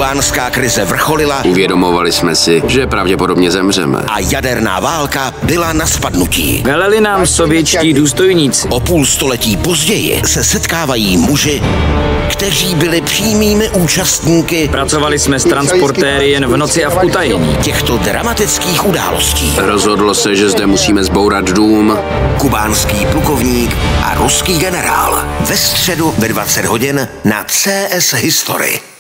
Kubánská krize vrcholila. Uvědomovali jsme si, že pravděpodobně zemřeme. A jaderná válka byla na spadnutí. Veleli nám sovětští důstojníci. O půl století později se setkávají muži, kteří byli přímými účastníky. Pracovali jsme s transportéry jen v noci a v utajení těchto dramatických událostí. Rozhodlo se, že zde musíme zbourat dům. Kubánský plukovník a ruský generál. Ve středu ve 20 hodin na CS History.